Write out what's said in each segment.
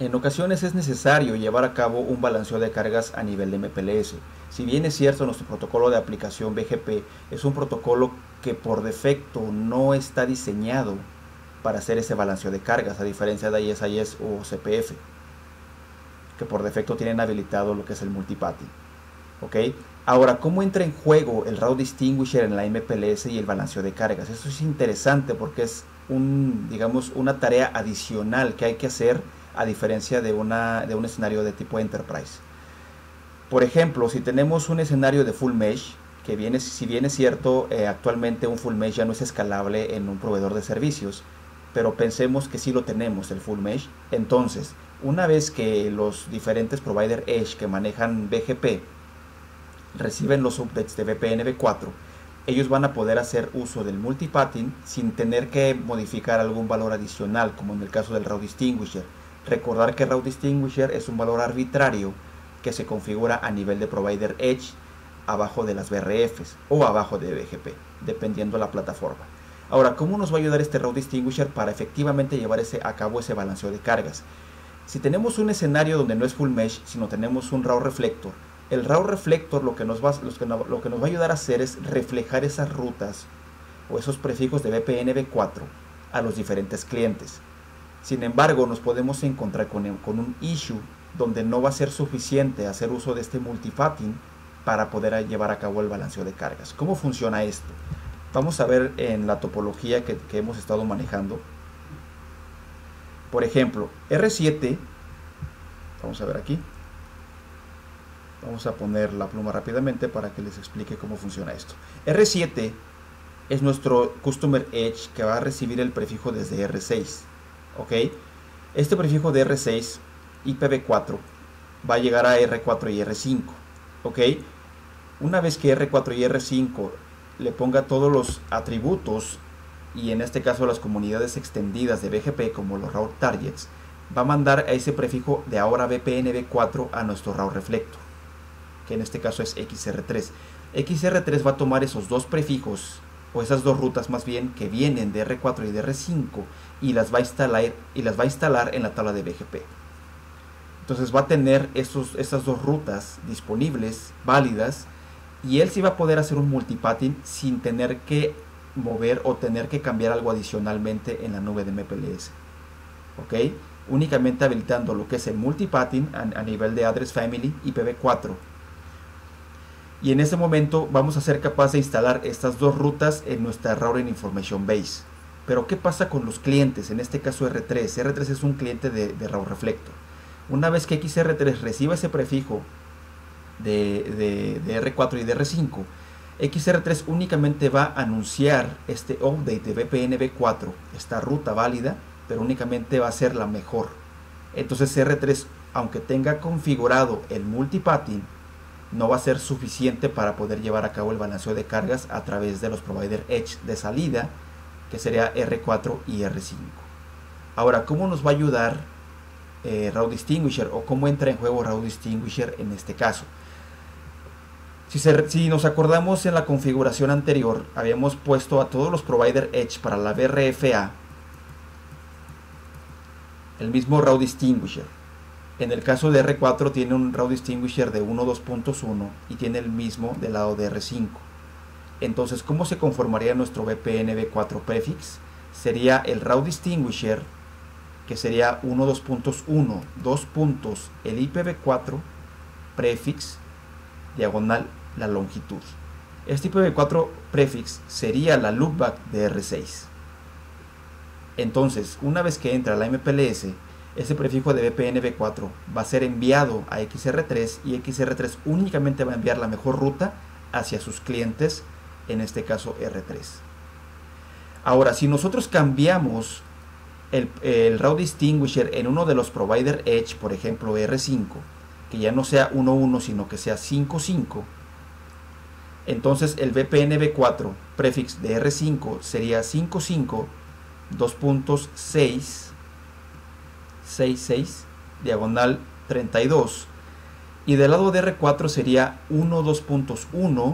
En ocasiones es necesario llevar a cabo un balanceo de cargas a nivel de MPLS. Si bien es cierto, nuestro protocolo de aplicación BGP es un protocolo que por defecto no está diseñado para hacer ese balanceo de cargas, a diferencia de ISIS o CPF, que por defecto tienen habilitado lo que es el multipathing. ¿Ok? Ahora, ¿cómo entra en juego el route distinguisher en la MPLS y el balanceo de cargas? Esto es interesante porque es digamos, una tarea adicional que hay que hacer a diferencia de un escenario de tipo Enterprise. Por ejemplo, si tenemos un escenario de full mesh, si bien es cierto, actualmente un full mesh ya no es escalable en un proveedor de servicios, pero pensemos que sí lo tenemos, el full mesh. Entonces, una vez que los diferentes provider edge que manejan BGP reciben los updates de VPN v4, ellos van a poder hacer uso del multipathing sin tener que modificar algún valor adicional, como en el caso del route distinguisher. Recordar que route distinguisher es un valor arbitrario que se configura a nivel de provider edge abajo de las BRFs o abajo de BGP, dependiendo de la plataforma. Ahora, ¿cómo nos va a ayudar este route distinguisher para efectivamente llevar a cabo ese balanceo de cargas? Si tenemos un escenario donde no es full mesh, sino tenemos un route reflector, el route reflector lo que nos va a ayudar a hacer es reflejar esas rutas o esos prefijos de VPN v4 a los diferentes clientes. Sin embargo, nos podemos encontrar con un issue donde no va a ser suficiente hacer uso de este multipathing para poder llevar a cabo el balanceo de cargas. ¿Cómo funciona esto? Vamos a ver en la topología que hemos estado manejando. Por ejemplo, R7, vamos a ver aquí. Vamos a poner la pluma rápidamente para que les explique cómo funciona esto. R7 es nuestro Customer Edge que va a recibir el prefijo desde R6. ¿Ok? Este prefijo de R6 IPv4 va a llegar a R4 y R5. ¿Ok? Una vez que R4 y R5 le ponga todos los atributos, y en este caso las comunidades extendidas de BGP como los route targets, va a mandar a ese prefijo de ahora VPN v4 a nuestro route reflector, que en este caso es XR3. XR3 va a tomar esos dos prefijos, o esas dos rutas más bien, que vienen de R4 y de R5, y las va a instalar en la tabla de BGP. Entonces va a tener esas dos rutas disponibles, válidas, y él sí va a poder hacer un multipathing sin tener que mover o tener que cambiar algo adicionalmente en la nube de MPLS. ¿Ok? Únicamente habilitando lo que es el multipathing a nivel de address family IPv4. Y en ese momento vamos a ser capaces de instalar estas dos rutas en nuestra Routing Information Base. Pero ¿qué pasa con los clientes? En este caso R3. R3 es un cliente de Route Reflector. Una vez que XR3 reciba ese prefijo de R4 y de R5, XR3 únicamente va a anunciar este update de VPN v4, esta ruta válida, pero únicamente va a ser la mejor. Entonces R3, aunque tenga configurado el multipathing, no va a ser suficiente para poder llevar a cabo el balanceo de cargas a través de los provider edge de salida, que sería R4 y R5. Ahora, ¿cómo nos va a ayudar Route Distinguisher, o cómo entra en juego Route Distinguisher en este caso? Si nos acordamos, en la configuración anterior habíamos puesto a todos los provider edge para la BRFA el mismo Route Distinguisher. En el caso de R4 tiene un Route Distinguisher de 1.2.1 y tiene el mismo del lado de R5. Entonces, ¿cómo se conformaría nuestro VPN v4 prefix? Sería el Route Distinguisher, que sería 1.2.1, 2 puntos, el IPv4 prefix, diagonal la longitud. Este IPv4 prefix sería la loopback de R6. Entonces, una vez que entra la MPLS, ese prefijo de VPN v4 va a ser enviado a XR3, y XR3 únicamente va a enviar la mejor ruta hacia sus clientes, en este caso R3. Ahora, si nosotros cambiamos el Route Distinguisher en uno de los provider edge, por ejemplo R5, que ya no sea 1.1 sino que sea 5.5, entonces el VPN v4 prefix de R5 sería 5.5 2.666 diagonal 32, y del lado de R4 sería 1.2.1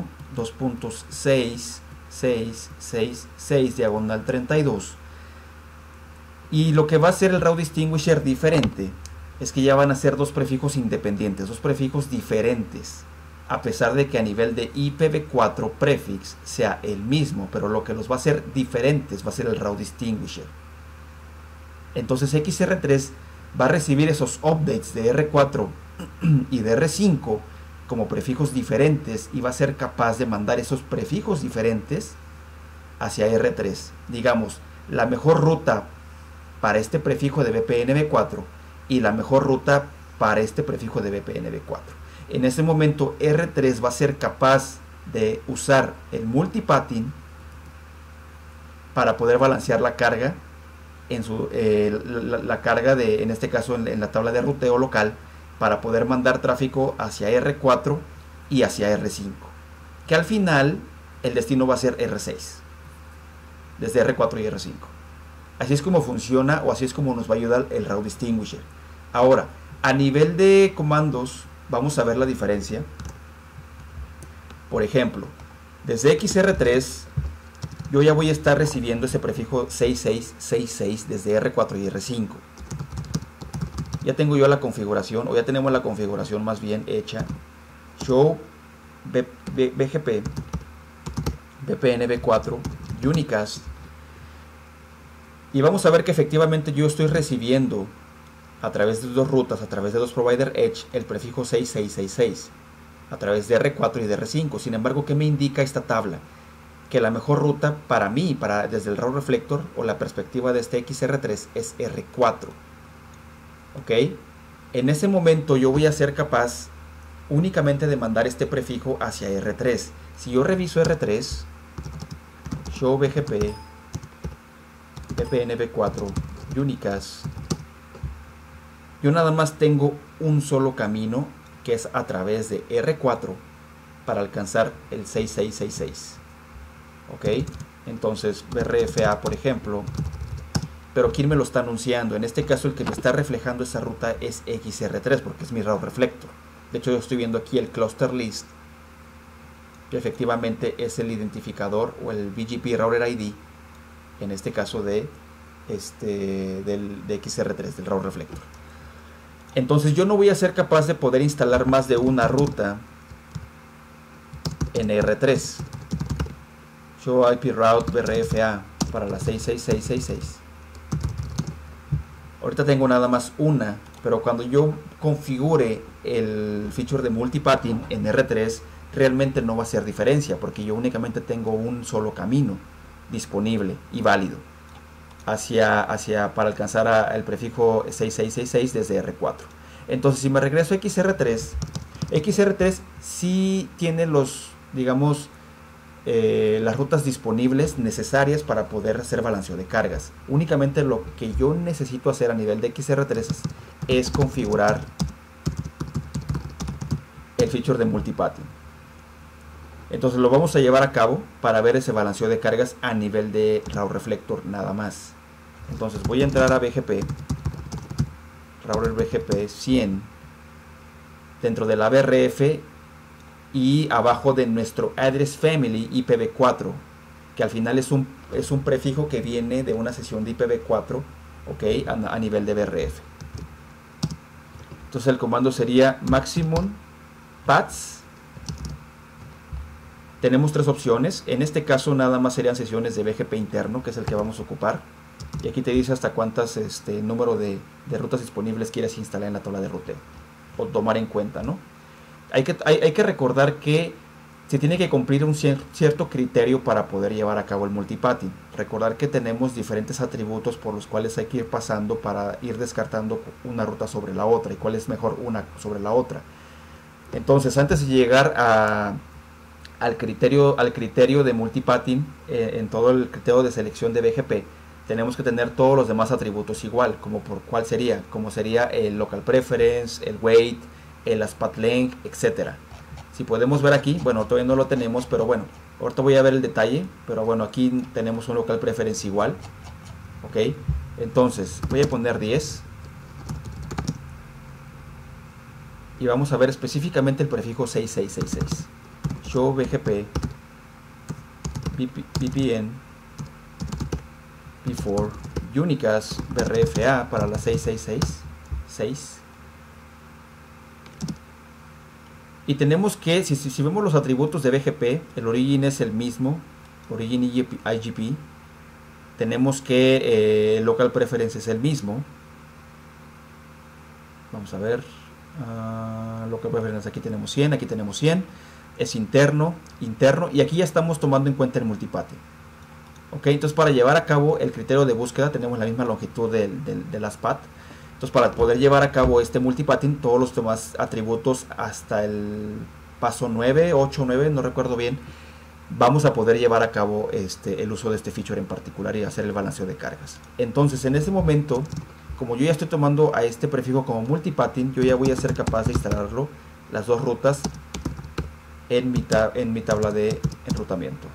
2.6666 diagonal 32. Y lo que va a hacer el Route Distinguisher diferente es que ya van a ser dos prefijos independientes, dos prefijos diferentes, a pesar de que a nivel de IPv4 prefix sea el mismo, pero lo que los va a hacer diferentes va a ser el route distinguisher. Entonces XR3 va a recibir esos updates de R4 y de R5 como prefijos diferentes y va a ser capaz de mandar esos prefijos diferentes hacia R3. Digamos, la mejor ruta para este prefijo de VPNv4 y la mejor ruta para este prefijo de VPNv4. En ese momento R3 va a ser capaz de usar el multipathing para poder balancear la carga en la carga de, en este caso en la tabla de ruteo local, para poder mandar tráfico hacia R4 y hacia R5, que al final el destino va a ser R6 desde R4 y R5. Así es como funciona, o así es como nos va a ayudar el route distinguisher. Ahora, a nivel de comandos, vamos a ver la diferencia. Por ejemplo, desde XR3 yo ya voy a estar recibiendo ese prefijo 6666 desde R4 y R5. Ya tengo yo la configuración, o ya tenemos la configuración más bien hecha. Show BGP VPNv4 Unicast, y vamos a ver que efectivamente yo estoy recibiendo a través de dos rutas, a través de dos provider edge, el prefijo 6666 a través de R4 y de R5. Sin embargo, ¿qué me indica esta tabla? Que la mejor ruta para mí, desde el route reflector o la perspectiva de este XR3, es R4. ¿Ok? En ese momento yo voy a ser capaz únicamente de mandar este prefijo hacia R3. Si yo reviso R3, show BGP VPNv4 Unicast, yo nada más tengo un solo camino, que es a través de R4 para alcanzar el 6666. ¿Ok? Entonces BRFA, por ejemplo, pero ¿quién me lo está anunciando? En este caso el que me está reflejando esa ruta es XR3, porque es mi route reflector. De hecho yo estoy viendo aquí el cluster list, que efectivamente es el identificador o el BGP Router ID, en este caso de XR3, del route reflector. Entonces yo no voy a ser capaz de poder instalar más de una ruta en R3. Show IP Route BRFA para la 66666. Ahorita tengo nada más una, pero cuando yo configure el feature de multipathing en R3, realmente no va a hacer diferencia, porque yo únicamente tengo un solo camino disponible y válido para alcanzar el prefijo 6666 desde R4. Entonces, si me regreso a XR3 sí tiene los, digamos, las rutas disponibles necesarias para poder hacer balanceo de cargas. Únicamente lo que yo necesito hacer a nivel de XR3 es configurar el feature de multipathing. Entonces lo vamos a llevar a cabo para ver ese balanceo de cargas a nivel de route reflector nada más. Entonces voy a entrar a BGP, router BGP 100, dentro de la BRF, y abajo de nuestro address family IPv4, que al final es un prefijo que viene de una sesión de IPv4, ¿ok? A nivel de BRF. Entonces el comando sería maximum paths. Tenemos tres opciones. En este caso nada más serían sesiones de BGP interno, que es el que vamos a ocupar. Y aquí te dice hasta cuántas número de rutas disponibles quieres instalar en la tabla de ruteo o tomar en cuenta, ¿no? Hay que recordar que se tiene que cumplir un cierto criterio para poder llevar a cabo el multipathing. Recordar que tenemos diferentes atributos por los cuales hay que ir pasando para ir descartando una ruta sobre la otra y cuál es mejor una sobre la otra. Entonces, antes de llegar al criterio de multipathing, en todo el criterio de selección de BGP, tenemos que tener todos los demás atributos igual, como sería el local preference, el weight, el path length, etcétera. Si podemos ver aquí, bueno, todavía no lo tenemos, pero bueno, ahorita voy a ver el detalle, pero bueno, aquí tenemos un local preference igual. Ok, entonces voy a poner 10 y vamos a ver específicamente el prefijo 6666. Show BGP VPN P4 Unicast BRFA para la 6666 Y tenemos que, si vemos los atributos de BGP, el origin es el mismo, origin IGP. Tenemos que local preference es el mismo. Vamos a ver, local preference, aquí tenemos 100, aquí tenemos 100. Es interno, y aquí ya estamos tomando en cuenta el multipathing. Ok, entonces para llevar a cabo el criterio de búsqueda tenemos la misma longitud de las path. Entonces para poder llevar a cabo este multipathing, todos los demás atributos hasta el paso 9, 8, 9, no recuerdo bien, vamos a poder llevar a cabo el uso de este feature en particular y hacer el balanceo de cargas. Entonces en este momento, como yo ya estoy tomando a este prefijo como multipathing, yo ya voy a ser capaz de instalarlo, las dos rutas, en mi tabla de enrutamiento.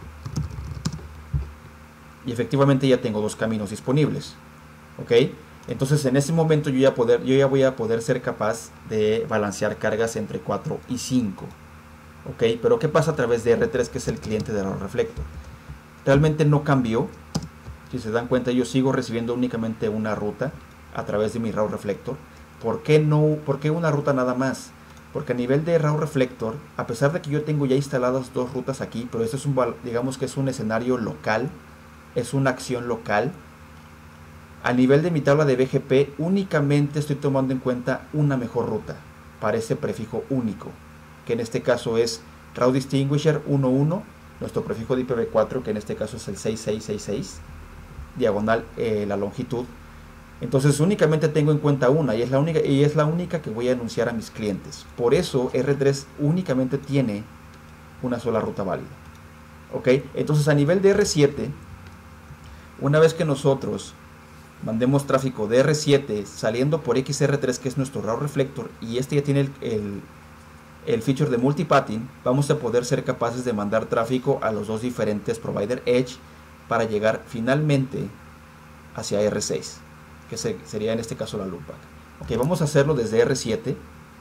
Y efectivamente ya tengo dos caminos disponibles. Ok, entonces en ese momento yo ya voy a poder ser capaz de balancear cargas entre 4 y 5. Ok, pero ¿qué pasa a través de R3, que es el cliente de Raw Reflector? Realmente no cambió. Si se dan cuenta, yo sigo recibiendo únicamente una ruta a través de mi Raw Reflector. ¿Por qué una ruta nada más? Porque a nivel de Raw Reflector, a pesar de que yo tengo ya instaladas dos rutas aquí, pero esto es digamos que es un escenario local, es una acción local. A nivel de mi tabla de BGP, únicamente estoy tomando en cuenta una mejor ruta para ese prefijo único, que en este caso es Raw Distinguisher 11, nuestro prefijo de IPv4, que en este caso es el 6666, diagonal la longitud. Entonces únicamente tengo en cuenta una, y es la única que voy a anunciar a mis clientes. Por eso R3 únicamente tiene una sola ruta válida. Ok, entonces a nivel de R7, una vez que nosotros mandemos tráfico de R7 saliendo por XR3, que es nuestro Raw Reflector, y este ya tiene el feature de multipathing, vamos a poder ser capaces de mandar tráfico a los dos diferentes provider edge para llegar finalmente hacia R6, que sería en este caso la loopback. Ok, vamos a hacerlo desde R7.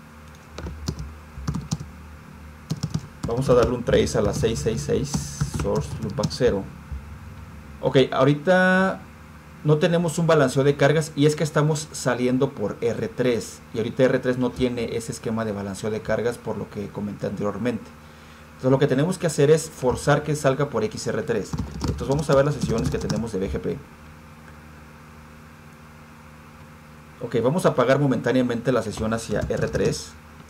Vamos a darle un trace a la 666 source loopback 0. Ok, ahorita no tenemos un balanceo de cargas, y es que estamos saliendo por R3, y ahorita R3 no tiene ese esquema de balanceo de cargas, por lo que comenté anteriormente. Entonces lo que tenemos que hacer es forzar que salga por XR3. Entonces vamos a ver las sesiones que tenemos de BGP. Ok, vamos a apagar momentáneamente la sesión hacia R3,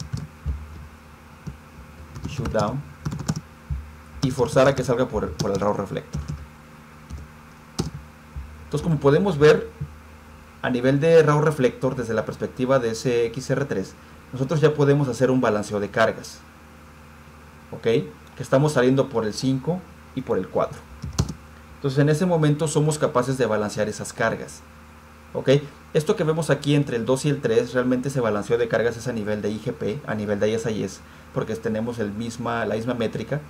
shutdown, y forzar a que salga por el Raw Reflector. Entonces, como podemos ver, a nivel de Raw Reflector, desde la perspectiva de ese XR3, nosotros ya podemos hacer un balanceo de cargas. Ok, que estamos saliendo por el 5 y por el 4. Entonces en ese momento somos capaces de balancear esas cargas. Ok, esto que vemos aquí entre el 2 y el 3, realmente ese balanceo de cargas es a nivel de IGP, a nivel de ISIS, porque tenemos la misma métrica.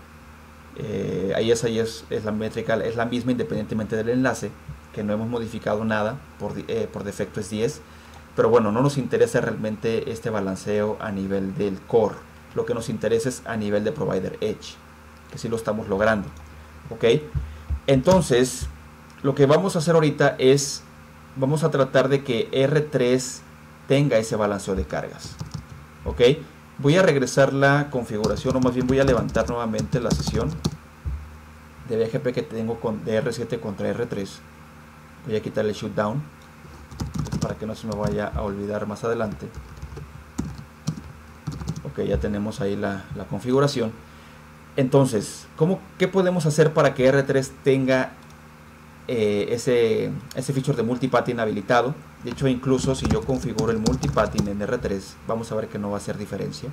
ISIS es la métrica, es la misma independientemente del enlace, que no hemos modificado nada, por defecto es 10. Pero bueno, no nos interesa realmente este balanceo a nivel del core. Lo que nos interesa es a nivel de provider edge, que sí lo estamos logrando. Ok, entonces lo que vamos a hacer ahorita es, vamos a tratar de que R3 tenga ese balanceo de cargas. Ok, voy a regresar la configuración, o más bien voy a levantar nuevamente la sesión de BGP que tengo de R7 contra R3. Voy a quitar el shutdown para que no se me vaya a olvidar más adelante. Ok, ya tenemos ahí la configuración. Entonces, ¿qué podemos hacer para que R3 tenga ese feature de multipathing habilitado? De hecho, incluso si yo configuro el multipathing en R3, vamos a ver que no va a hacer diferencia.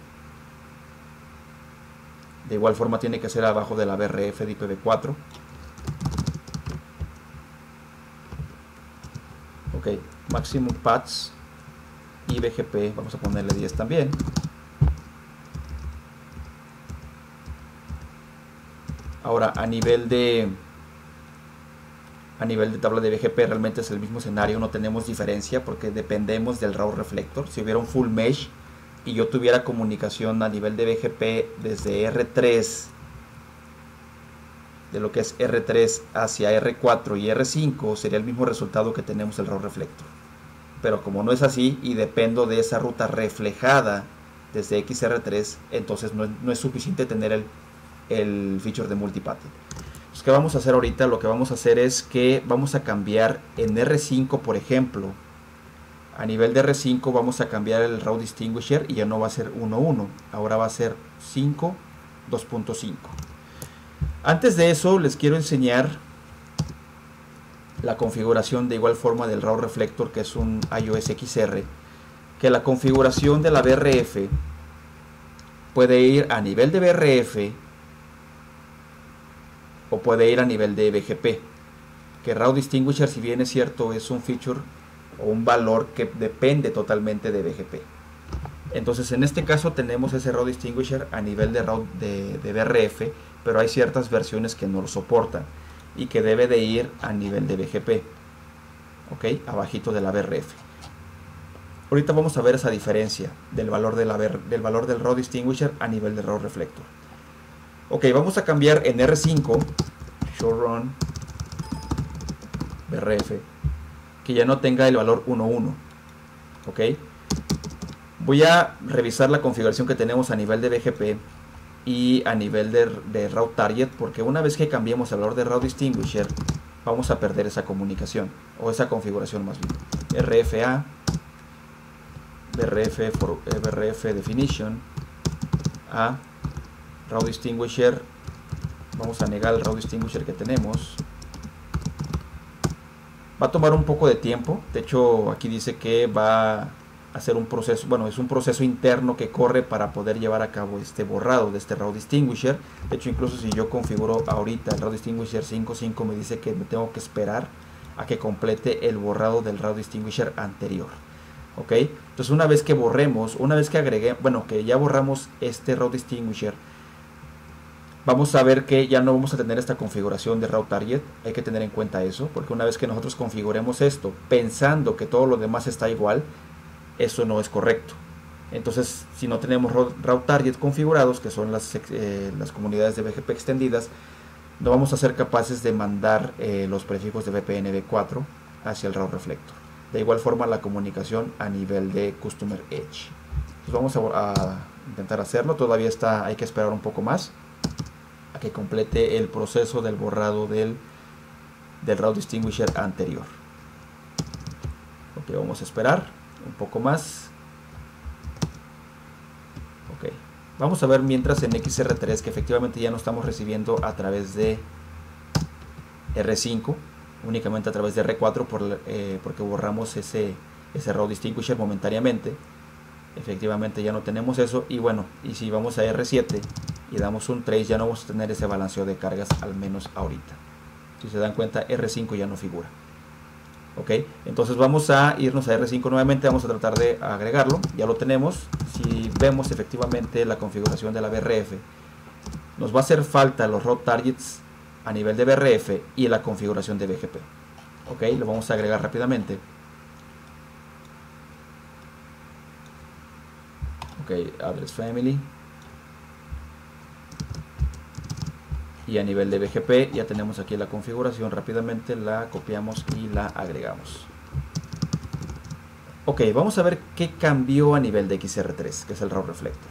De igual forma tiene que ser abajo de la BRF de IPv4. Ok, maximum paths y BGP, vamos a ponerle 10 también. Ahora a nivel de tabla de BGP realmente es el mismo escenario, no tenemos diferencia porque dependemos del Raw Reflector. Si hubiera un full mesh y yo tuviera comunicación a nivel de BGP desde R3, de lo que es R3 hacia R4 y R5, sería el mismo resultado que tenemos el Raw Reflector. Pero como no es así y dependo de esa ruta reflejada desde XR3, entonces no es suficiente tener el feature de multipath. Entonces, ¿qué vamos a hacer ahorita? Lo que vamos a hacer es que vamos a cambiar en R5, por ejemplo. A nivel de R5 vamos a cambiar el Route Distinguisher y ya no va a ser 1.1, ahora va a ser 5, 2.5. Antes de eso les quiero enseñar la configuración de igual forma del Route Reflector, que es un iOS XR, que la configuración de la BRF puede ir a nivel de BRF o puede ir a nivel de BGP. Que Route Distinguisher, si bien es cierto, es un feature o un valor que depende totalmente de BGP. Entonces en este caso tenemos ese Route Distinguisher a nivel de BRF, pero hay ciertas versiones que no lo soportan y que debe de ir a nivel de BGP, ok, abajito de la BRF. Ahorita vamos a ver esa diferencia del valor del Route Distinguisher a nivel de Route Reflector. Ok, vamos a cambiar en R5 showrun BRF que ya no tenga el valor 1.1. ok, voy a revisar la configuración que tenemos a nivel de BGP y a nivel de Route Target, porque una vez que cambiemos el valor de Route Distinguisher vamos a perder esa comunicación o esa configuración más bien. RFA BRF definition a Route Distinguisher, vamos a negar el Route Distinguisher que tenemos. Va a tomar un poco de tiempo, de hecho aquí dice que va a hacer un proceso, bueno, es un proceso interno que corre para poder llevar a cabo este borrado de este Route Distinguisher. De hecho, incluso si yo configuro ahorita el Route Distinguisher 5.5 me dice que me tengo que esperar a que complete el borrado del Route Distinguisher anterior. Ok, entonces una vez que borremos, una vez que agregué, bueno, que ya borramos este Route Distinguisher, vamos a ver que ya no vamos a tener esta configuración de Route Target. Hay que tener en cuenta eso, porque una vez que nosotros configuremos esto pensando que todo lo demás está igual, eso no es correcto. Entonces, si no tenemos Route Target configurados, que son las comunidades de BGP extendidas, no vamos a ser capaces de mandar los prefijos de VPN v4 hacia el Route Reflector. De igual forma, la comunicación a nivel de Customer Edge. Entonces vamos a intentar hacerlo. Todavía hay que esperar un poco más a que complete el proceso del borrado del Route Distinguisher anterior. Ok, vamos a esperar un poco más. Ok, vamos a ver mientras en XR3 que efectivamente ya no estamos recibiendo a través de R5, únicamente a través de R4 porque borramos ese Route Distinguisher momentáneamente. Efectivamente ya no tenemos eso, y bueno, y si vamos a R7 y damos un trace, ya no vamos a tener ese balanceo de cargas, al menos ahorita. Si se dan cuenta, R5 ya no figura. Ok, entonces vamos a irnos a R5 nuevamente, vamos a tratar de agregarlo, ya lo tenemos. Si vemos efectivamente la configuración de la BRF, nos va a hacer falta los Route Targets a nivel de BRF y la configuración de BGP. Ok, lo vamos a agregar rápidamente. Ok, Address Family. Y a nivel de BGP ya tenemos aquí la configuración, rápidamente la copiamos y la agregamos. Ok, vamos a ver qué cambió a nivel de XR3, que es el Route Reflector.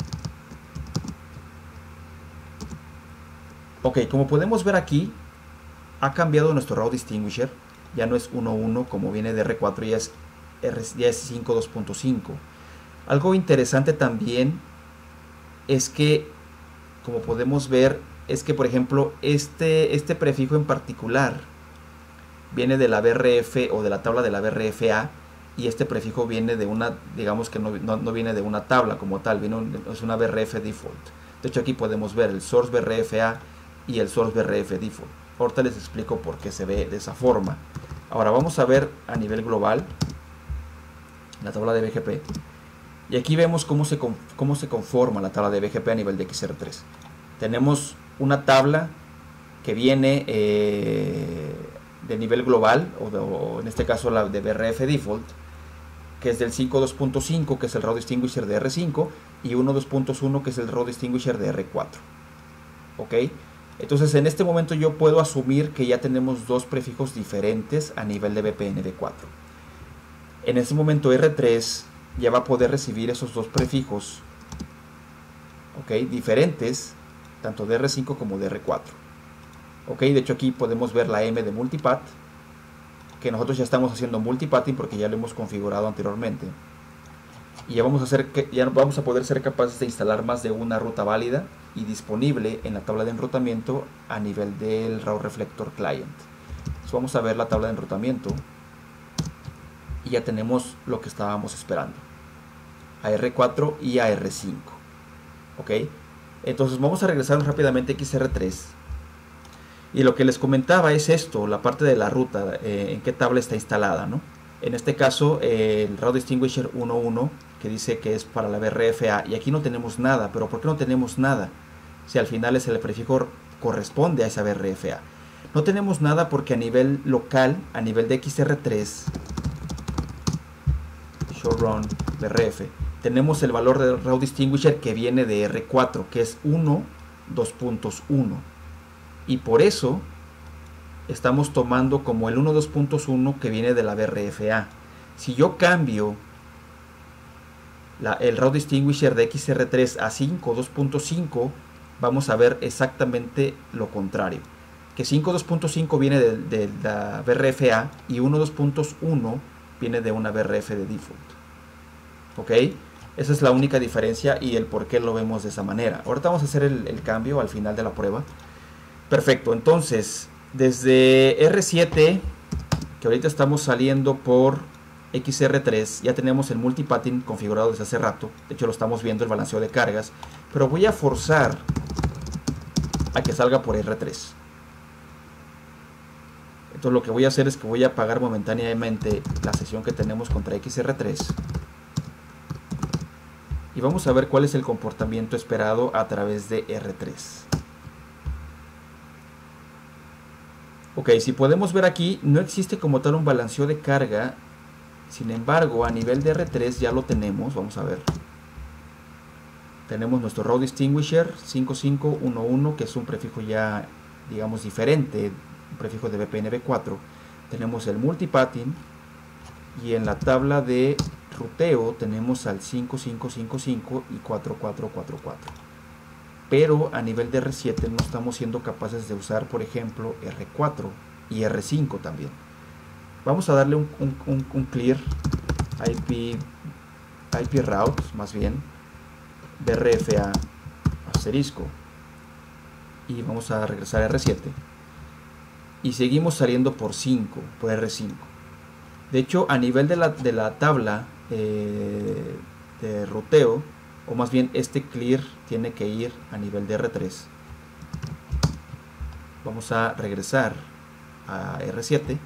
Ok, como podemos ver aquí, ha cambiado nuestro Route Distinguisher. Ya no es 1.1 como viene de R4, ya es 5 2.5. Algo interesante también es que, como podemos ver, es que por ejemplo este prefijo en particular viene de la BRF o de la tabla de la BRFA, y este prefijo viene de una, digamos que no viene de una tabla como tal, es una BRF default. De hecho aquí podemos ver el source BRFA y el source BRF default. Ahorita les explico por qué se ve de esa forma. Ahora vamos a ver a nivel global la tabla de BGP, y aquí vemos cómo se conforma la tabla de BGP a nivel de XR3. Tenemos una tabla que viene de nivel global, o en este caso la de BRF default, que es del 5.2.5, que es el Route Distinguisher de R5, y 1.2.1, que es el Route Distinguisher de R4. Ok, entonces en este momento yo puedo asumir que ya tenemos dos prefijos diferentes a nivel de VPN v4. En este momento R3 ya va a poder recibir esos dos prefijos ¿ok? Diferentes, tanto de R5 como de R4. ¿Ok? De hecho aquí podemos ver la M de multipath, que nosotros ya estamos haciendo multipathing porque ya lo hemos configurado anteriormente. Y ya vamos a poder ser capaces de instalar más de una ruta válida y disponible en la tabla de enrutamiento a nivel del Raw Reflector Client. Entonces vamos a ver la tabla de enrutamiento y ya tenemos lo que estábamos esperando, a R4 y a R5. ¿Ok? Entonces vamos a regresar rápidamente a XR3. Y lo que les comentaba es esto, la parte de la ruta, en qué tabla está instalada, ¿no? En este caso, el Raw Distinguisher 1.1, que dice que es para la BRFA, y aquí no tenemos nada. ¿Pero por qué no tenemos nada? Si al final el prefijo corresponde a esa BRFA. No tenemos nada porque a nivel local, a nivel de XR3, Showrun BRF, tenemos el valor del Raw Distinguisher que viene de R4, que es 1.2.1. Y por eso estamos tomando como el 1.2.1 que viene de la BRFA. Si yo cambio el Raw Distinguisher de XR3 a 5.2.5, vamos a ver exactamente lo contrario. Que 5.2.5 viene de la BRFA y 1.2.1 viene de una BRF de default. ¿Ok? Esa es la única diferencia y el por qué lo vemos de esa manera. Ahorita vamos a hacer el cambio al final de la prueba. Perfecto, entonces desde R7, que ahorita estamos saliendo por XR3, ya tenemos el multipathing configurado desde hace rato. De hecho lo estamos viendo, el balanceo de cargas, pero voy a forzar a que salga por R3. Entonces lo que voy a hacer es que voy a apagar momentáneamente la sesión que tenemos contra XR3 y vamos a ver cuál es el comportamiento esperado a través de R3. Ok, si podemos ver aquí, no existe como tal un balanceo de carga. Sin embargo, a nivel de R3 ya lo tenemos. Vamos a ver. Tenemos nuestro Raw Distinguisher 5511, que es un prefijo ya, digamos, diferente, un prefijo de BPNV4. Tenemos el multipathing y en la tabla de ruteo tenemos al 5555 y 4444. Pero a nivel de R7 no estamos siendo capaces de usar, por ejemplo, R4 y R5 también. Vamos a darle un clear IP route, más bien, BRFA asterisco, y vamos a regresar a R7 y seguimos saliendo por 5, por R5. De hecho, a nivel de la tabla de ruteo, o más bien este clear tiene que ir a nivel de R3. Vamos a regresar a R7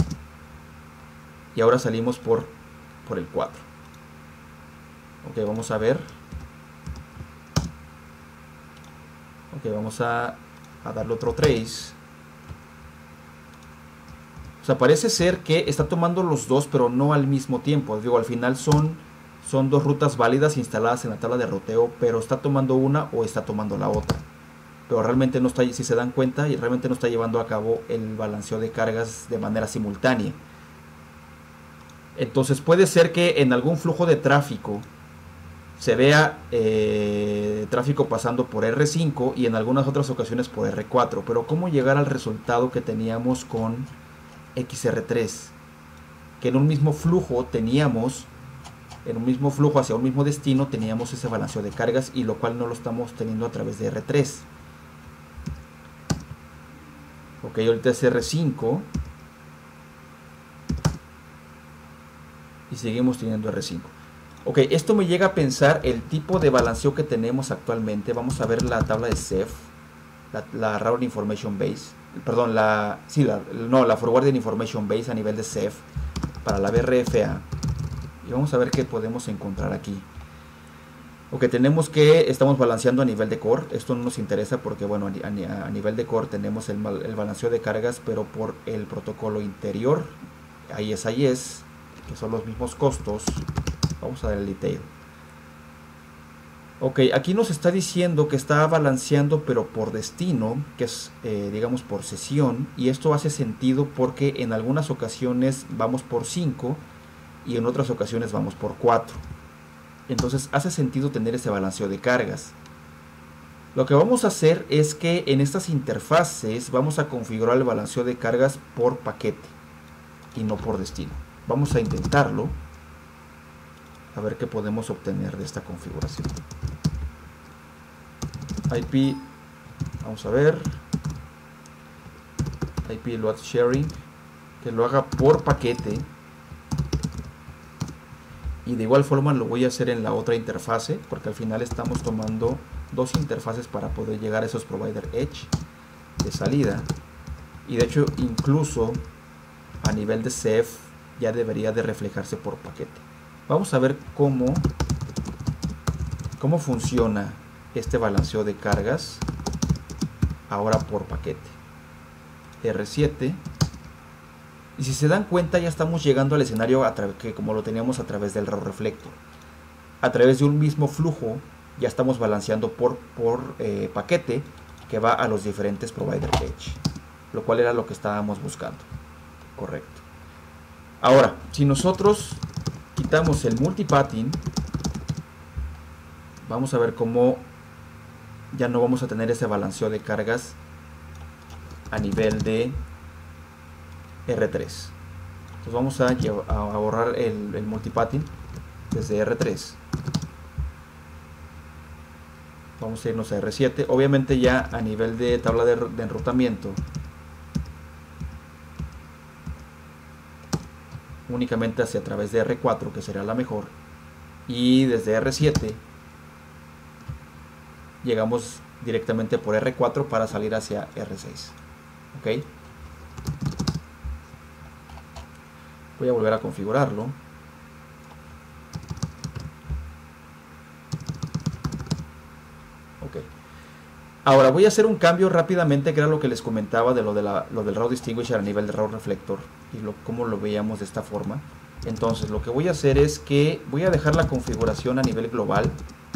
y ahora salimos por el 4. Ok, vamos a ver. Ok, vamos a darle otro trace. O sea, parece ser que está tomando los dos, pero no al mismo tiempo. Digo, al final son dos rutas válidas instaladas en la tabla de ruteo, pero está tomando una o está tomando la otra. Pero realmente no está, si se dan cuenta, y realmente no está llevando a cabo el balanceo de cargas de manera simultánea. Entonces puede ser que en algún flujo de tráfico se vea tráfico pasando por R5 y en algunas otras ocasiones por R4. Pero ¿cómo llegar al resultado que teníamos con XR3? Que en un mismo flujo teníamos, en un mismo flujo hacia un mismo destino, teníamos ese balanceo de cargas, y lo cual no lo estamos teniendo a través de R3. Ok, ahorita es R5 y seguimos teniendo R5. Ok, esto me llega a pensar el tipo de balanceo que tenemos actualmente. Vamos a ver la tabla de CEF, la Raw Information Base, perdón, la Forwarding Information Base a nivel de CEF para la BRFA, y vamos a ver qué podemos encontrar aquí. Ok, tenemos que estamos balanceando a nivel de core. Esto no nos interesa porque, bueno, a nivel de core tenemos el balanceo de cargas, pero por el protocolo interior IS, que son los mismos costos. Vamos a dar el detail. Ok, aquí nos está diciendo que está balanceando pero por destino, que es digamos por sesión, y esto hace sentido porque en algunas ocasiones vamos por 5 y en otras ocasiones vamos por 4. Entonces hace sentido tener ese balanceo de cargas. Lo que vamos a hacer es que en estas interfaces vamos a configurar el balanceo de cargas por paquete y no por destino. Vamos a intentarlo, a ver qué podemos obtener de esta configuración. IP, vamos a ver, IP load sharing, que lo haga por paquete, y de igual forma lo voy a hacer en la otra interfase, porque al final estamos tomando dos interfaces para poder llegar a esos provider edge de salida, y de hecho incluso a nivel de CEF ya debería de reflejarse por paquete. Vamos a ver cómo funciona este balanceo de cargas ahora por paquete. R7, y si se dan cuenta ya estamos llegando al escenario que como lo teníamos a través del raw reflector. A través de un mismo flujo ya estamos balanceando por paquete que va a los diferentes provider edge, lo cual era lo que estábamos buscando. Correcto. Ahora, si nosotros quitamos el multipathing, vamos a ver cómo ya no vamos a tener ese balanceo de cargas a nivel de R3. Entonces vamos a borrar el multipathing desde R3. Vamos a irnos a R7. Obviamente ya a nivel de tabla de enrutamiento únicamente hacia a través de R4, que sería la mejor, y desde R7 llegamos directamente por R4 para salir hacia R6. Ok, voy a volver a configurarlo. Ok, ahora voy a hacer un cambio rápidamente, que era lo que les comentaba de lo del raw distinguisher a nivel de raw reflector y cómo lo veíamos de esta forma. Entonces lo que voy a hacer es que voy a dejar la configuración a nivel global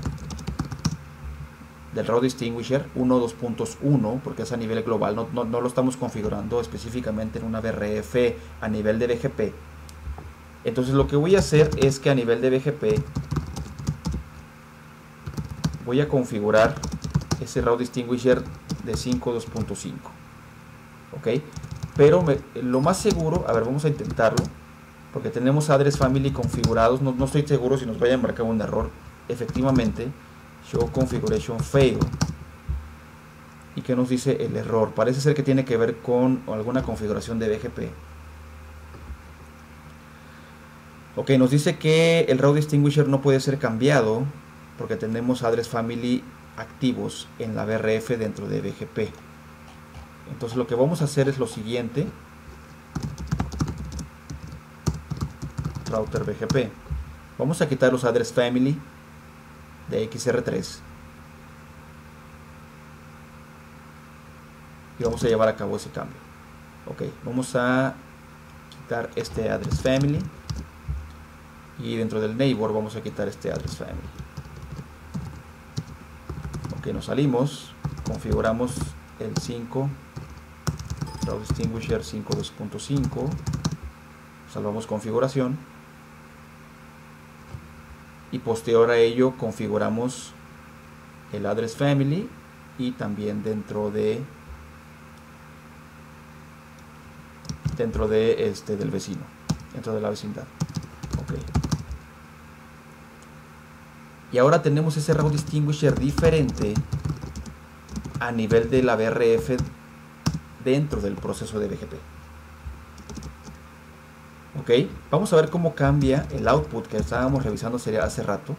del raw distinguisher 1.2.1, porque es a nivel global, no lo estamos configurando específicamente en una BRF a nivel de BGP. Entonces lo que voy a hacer es que a nivel de BGP voy a configurar ese raw distinguisher de 5.2.5. ok, pero lo más seguro, a ver, vamos a intentarlo, porque tenemos address family configurados. No estoy seguro si nos vaya a marcar un error. Efectivamente, show configuration fail, y que nos dice el error. Parece ser que tiene que ver con alguna configuración de BGP. Ok, nos dice que el raw distinguisher no puede ser cambiado porque tenemos address family activos en la BRF dentro de BGP. Entonces lo que vamos a hacer es lo siguiente: router BGP, vamos a quitar los address family de XR3 y vamos a llevar a cabo ese cambio. Ok, vamos a quitar este address family, y dentro del neighbor vamos a quitar este address family. Ok, nos salimos, configuramos el 5 raw distinguisher 5.2.5, salvamos configuración, y posterior a ello configuramos el address family y también dentro del vecino, dentro de la vecindad. Ok, y ahora tenemos ese raw distinguisher diferente a nivel de la BRF dentro del proceso de BGP. Ok, vamos a ver cómo cambia el output que estábamos revisando hace rato.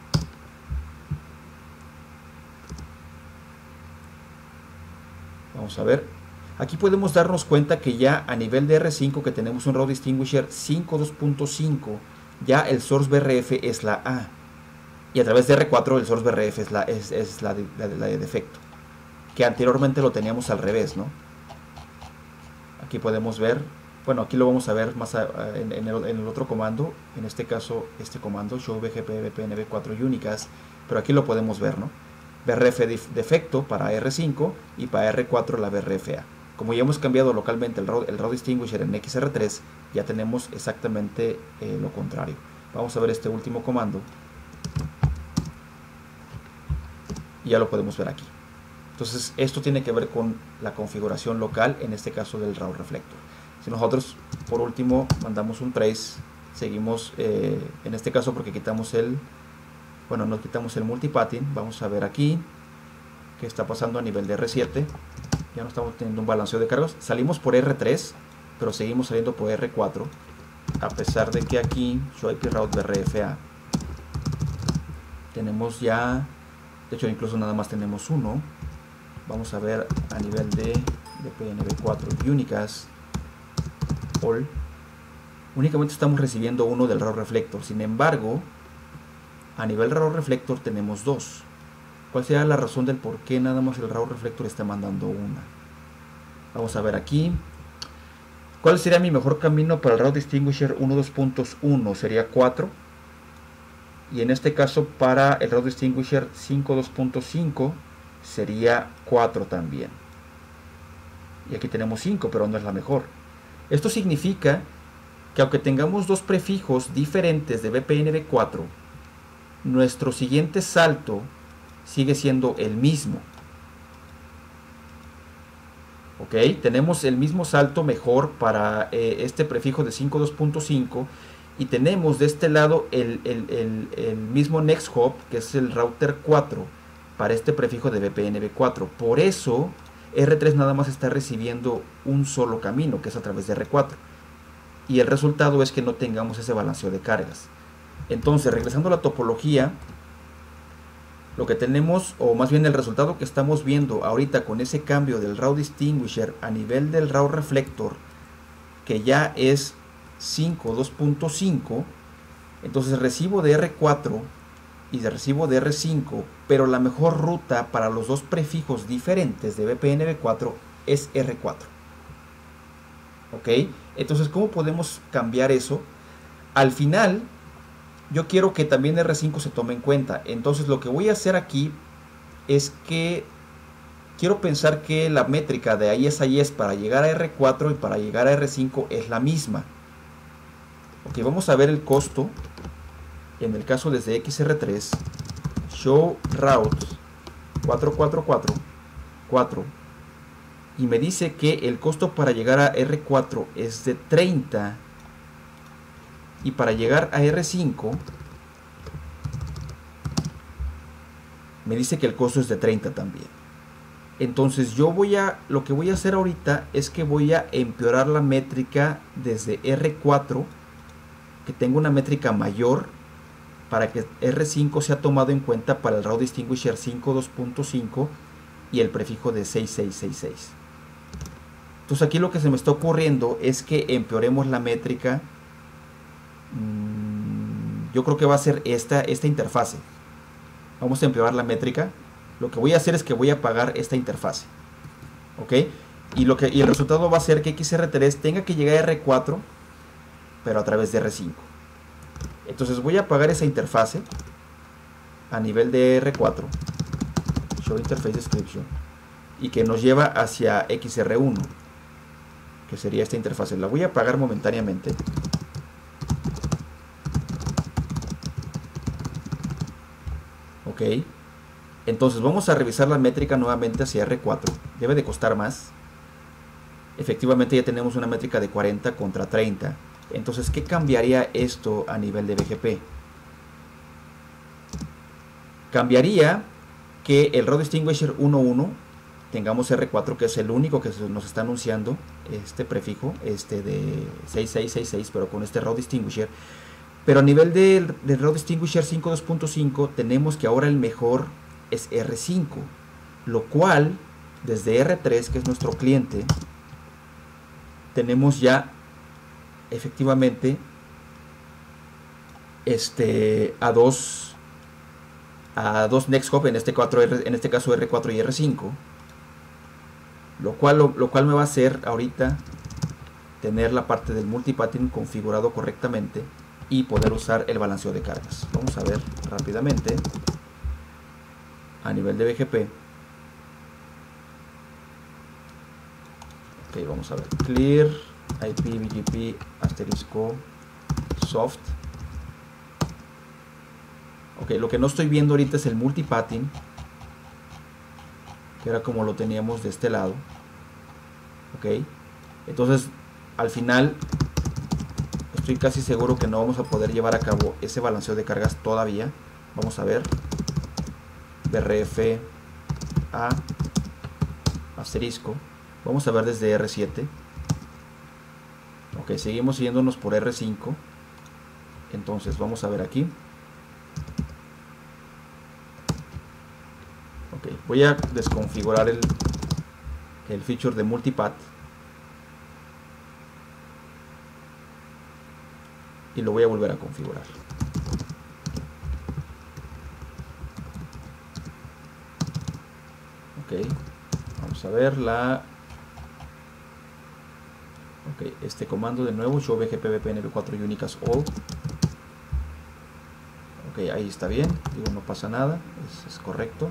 Vamos a ver, aquí podemos darnos cuenta que ya a nivel de R5, que tenemos un raw distinguisher 5.2.5, ya el source BRF es la A, y a través de R4 el source BRF es la de defecto, que anteriormente lo teníamos al revés, ¿no? Aquí podemos ver, bueno, aquí lo vamos a ver más en el otro comando, en este caso este comando show BGP VPN v4 unicast, pero aquí lo podemos ver, ¿no? BRF defecto para R5 y para R4 la BRFA. Como ya hemos cambiado localmente el raw distinguisher en XR3, ya tenemos exactamente lo contrario. Vamos a ver este último comando y ya lo podemos ver aquí. Entonces esto tiene que ver con la configuración local, en este caso del raw reflector. Si nosotros por último mandamos un trace, seguimos en este caso porque quitamos no quitamos el multipathing, vamos a ver aquí qué está pasando a nivel de R7. Ya no estamos teniendo un balanceo de cargas, salimos por R3 pero seguimos saliendo por R4, a pesar de que aquí show IP route BRFA tenemos ya, de hecho incluso nada más tenemos uno. Vamos a ver a nivel de PNV4 Unicast All, únicamente estamos recibiendo uno del raw reflector. Sin embargo, a nivel raw reflector tenemos dos. ¿Cuál sería la razón del por qué nada más el raw reflector está mandando una? Vamos a ver aquí. ¿Cuál sería mi mejor camino para el raw distinguisher 1.2.1? Sería 4. Y en este caso para el raw distinguisher 5.2.5 sería 4 también. Y aquí tenemos 5, pero no es la mejor. Esto significa que aunque tengamos dos prefijos diferentes de BPNV4, nuestro siguiente salto sigue siendo el mismo. Ok, tenemos el mismo salto mejor para este prefijo de 5.2.5 y tenemos de este lado el mismo next hop, que es el router 4 para este prefijo de BPNV4. Por eso R3 nada más está recibiendo un solo camino, que es a través de R4, y el resultado es que no tengamos ese balanceo de cargas. Entonces, regresando a la topología, lo que tenemos, o más bien el resultado que estamos viendo ahorita con ese cambio del raw distinguisher a nivel del raw reflector, que ya es 5.2.5, entonces recibo de R4 y de recibo de R5, pero la mejor ruta para los dos prefijos diferentes de BPNV4 es R4. Ok, entonces ¿cómo podemos cambiar eso? Al final yo quiero que también R5 se tome en cuenta. Entonces lo que voy a hacer aquí es que quiero pensar que la métrica de IS a IS para llegar a R4 y para llegar a R5 es la misma. Ok, vamos a ver el costo. En el caso desde XR3, show routes 444 y me dice que el costo para llegar a R4 es de 30 y para llegar a R5 me dice que el costo es de 30 también. Entonces lo que voy a hacer ahorita es que voy a empeorar la métrica desde R4, que tenga una métrica mayor, para que R5 sea tomado en cuenta para el raw distinguisher 5.2.5 y el prefijo de 6666. Entonces aquí lo que se me está ocurriendo es que empeoremos la métrica. Yo creo que va a ser esta interfase. Vamos a empeorar la métrica. Lo que voy a hacer es que voy a apagar esta interfase. ¿Ok? Y el resultado va a ser que XR3 tenga que llegar a R4, pero a través de R5. Entonces voy a apagar esa interfase a nivel de R4, Show Interface Description, y que nos lleva hacia XR1, que sería esta interfase. La voy a apagar momentáneamente. Ok, entonces vamos a revisar la métrica nuevamente hacia R4. Debe de costar más. Efectivamente ya tenemos una métrica de 40 contra 30. Entonces, ¿qué cambiaría esto a nivel de BGP? Cambiaría que el raw distinguisher 1.1 tengamos R4, que es el único que nos está anunciando este prefijo, este de 6666, pero con este raw distinguisher. Pero a nivel del raw distinguisher 5.2.5 tenemos que ahora el mejor es R5, lo cual desde R3, que es nuestro cliente, tenemos ya efectivamente a dos next hop, en este caso R4 y R5, lo cual me va a hacer ahorita tener la parte del multipathing configurado correctamente y poder usar el balanceo de cargas. Vamos a ver rápidamente a nivel de BGP. Ok, vamos a ver clear IP BGP asterisco soft. Ok, lo que no estoy viendo ahorita es el multipathing, que era como lo teníamos de este lado. Ok, entonces al final estoy casi seguro que no vamos a poder llevar a cabo ese balanceo de cargas todavía. Vamos a ver, BRF A asterisco, vamos a ver desde R7. Ok, seguimos yéndonos por R5. Entonces vamos a ver aquí. Ok, voy a desconfigurar el feature de multipath y lo voy a volver a configurar. Ok, vamos a ver este comando de nuevo, show bgpbpnb4 unicas all. Ok, ahí está bien, digo, no pasa nada, es correcto.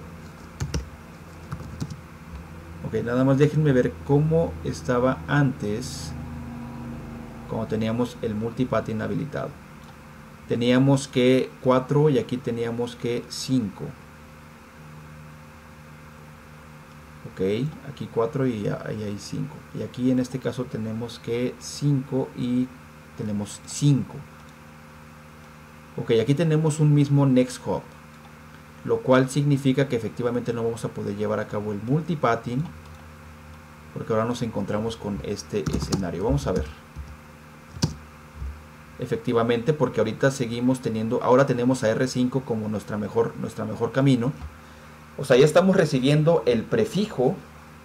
Ok, nada más déjenme ver cómo estaba antes, cuando teníamos el multipath inhabilitado. Teníamos que 4 y aquí teníamos que 5. Ok, aquí 4 y ahí hay 5. Y aquí en este caso tenemos que 5 y tenemos 5. Ok, aquí tenemos un mismo next hop, lo cual significa que efectivamente no vamos a poder llevar a cabo el multipathing, porque ahora nos encontramos con este escenario. Vamos a ver. Efectivamente, porque ahorita seguimos teniendo, ahora tenemos a R5 como nuestra mejor camino. O sea, ya estamos recibiendo el prefijo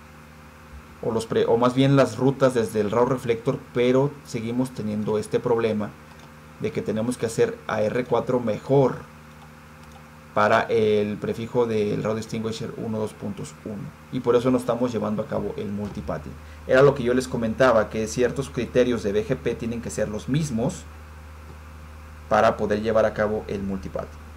o más bien las rutas desde el raw reflector, pero seguimos teniendo este problema de que tenemos que hacer a R4 mejor para el prefijo del raw distinguisher 1.2.1, y por eso no estamos llevando a cabo el multipathing. Era lo que yo les comentaba, que ciertos criterios de BGP tienen que ser los mismos para poder llevar a cabo el multipathing.